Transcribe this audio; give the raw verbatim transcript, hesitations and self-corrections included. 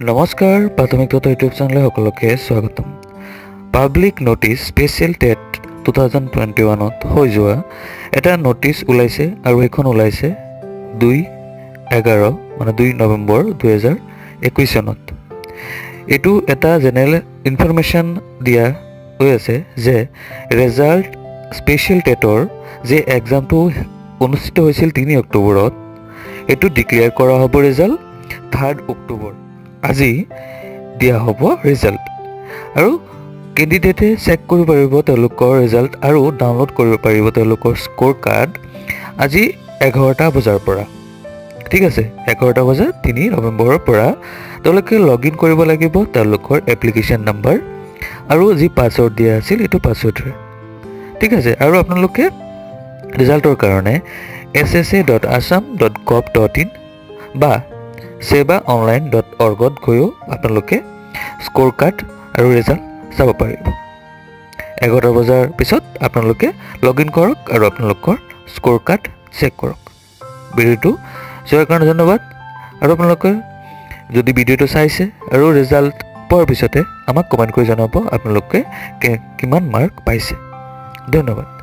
নমস্কাৰ প্ৰাথমিক তথ্য ইউটিউব চেনেলে সকলোকে স্বাগতম। Public notice special TET two thousand twenty ওৱানত হৈ যোৱা এটা নোটিছ ওলাইছে আৰু এইখন ওলাইছে দুই এঘাৰ মানে দুই নৱেম্বৰ দুহেজাৰ একৈছ চনত। এইটো এটা জেনেৰেল ইনফৰমেশ্যন দিয়া হৈ আছে যে ৰেজাল্ট স্পেচিয়েল টেটৰ যে এক্সামটো অনুষ্ঠিত হৈছিল তিনি অক্টোবৰত এইটো ডিক্লেয়াৰ কৰা হ'ব ৰিজাল্ট থাৰ্ড অক্টোবৰ। আজি দিয়া হ'ব ৰিজাল্ট আৰু কেণ্ডিডেটে চেক কৰিব পাৰিব তেওঁলোকৰ ৰিজাল্ট আৰু ডাউনলোড কৰিব পাৰিব তেওঁলোকৰ স্ক'ৰ কাৰ্ড আজি এঘাৰটা বজাৰ পৰা। ঠিক আছে, এঘাৰটা বজা তিনি নৱেম্বৰৰ পৰা তেওঁলোকে লগ ইন কৰিব লাগিব তেওঁলোকৰ এপ্লিকেশ্যন নাম্বাৰ আৰু যি পাছৱৰ্ড দিয়া আছিল এইটো পাছৱৰ্ডৰে। ঠিক আছে, আৰু আপোনালোকে ৰিজাল্টৰ কাৰণে S S A dot Assam dot gov dot in বা সেৱা অনলাইন ডট অৰ্গত গৈও আপোনালোকে স্ক'ৰ কাৰ্ড আৰু ৰিজাল্ট চাব পাৰিব। এঘাৰটা বজাৰ পিছত আপোনালোকে লগ ইন কৰক আৰু আপোনালোকৰ স্ক'ৰ কাৰ্ড চেক কৰক। ভিডিঅ'টো চোৱাৰ কাৰণে ধন্যবাদ। আৰু আপোনালোকে যদি ভিডিঅ'টো চাইছে আৰু ৰিজাল্ট পোৱাৰ পিছতে আমাক কমেণ্ট কৰি জনাব আপোনালোকে কিমান মাৰ্ক পাইছে। ধন্যবাদ।